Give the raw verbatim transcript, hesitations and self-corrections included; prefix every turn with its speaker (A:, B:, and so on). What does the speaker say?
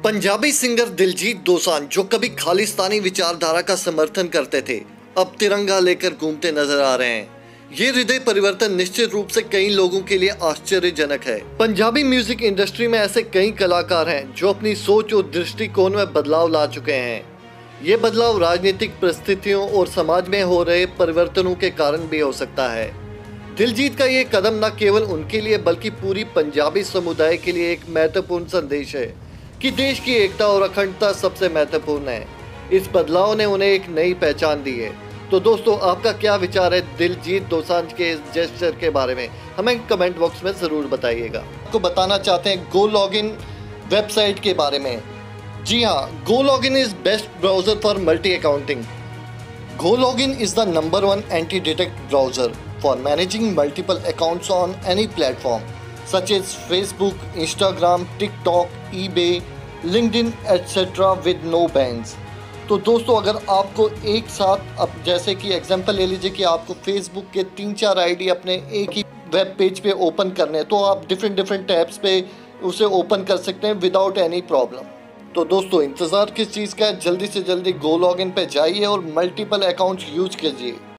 A: Punjabi singer Diljit Dosanjh, जो कभी खालिस्तानी विचारधारा का समर्थन करते थे, अब तिरंगा लेकर घूमते नजर आ रहे हैं। ये हृदय परिवर्तन निश्चित रूप से कई लोगों के लिए आश्चर्यजनक है। पंजाबी म्यूजिक इंडस्ट्री में ऐसे कई कलाकार हैं जो अपनी सोच और दृष्टिकोण में बदलाव ला चुके हैं। ये बदलाव राजनीतिक परिस्थितियों और समाज में हो रहे परिवर्तनों के कारण भी हो सकता है। दिलजीत का ये कदम न केवल उनके लिए बल्कि पूरी पंजाबी समुदाय के लिए एक महत्वपूर्ण संदेश है कि देश की एकता और अखंडता सबसे महत्वपूर्ण है। इस बदलाव ने उन्हें एक नई पहचान दी है। तो दोस्तों, आपका क्या विचार है दिलजीत दोसांझ के इस जेस्चर के बारे में? हमें कमेंट बॉक्स में ज़रूर बताइएगा। आपको बताना चाहते हैं गो लॉगिन वेबसाइट के बारे में। जी हाँ, GoLogin is best browser for multi accounting. GoLogin is the number one anti detect browser for managing multiple accounts on any platform such as Facebook, Instagram, TikTok, eBay, LinkedIn, et cetera with no bans। तो दोस्तों, अगर आपको एक साथ, अब जैसे कि example ले लीजिए कि आपको Facebook के तीन चार आईडी अपने एक ही वेब पेज पे ओपन करने हैं, तो आप डिफरेंट डिफरेंट टैब्स पे उसे ओपन कर सकते हैं विदाउट एनी प्रॉब्लम। तो दोस्तों, इंतज़ार किस चीज़ का है? जल्दी से जल्दी गो लॉगिन पे जाइए और मल्टीपल अकाउंट्स यूज कीजिए।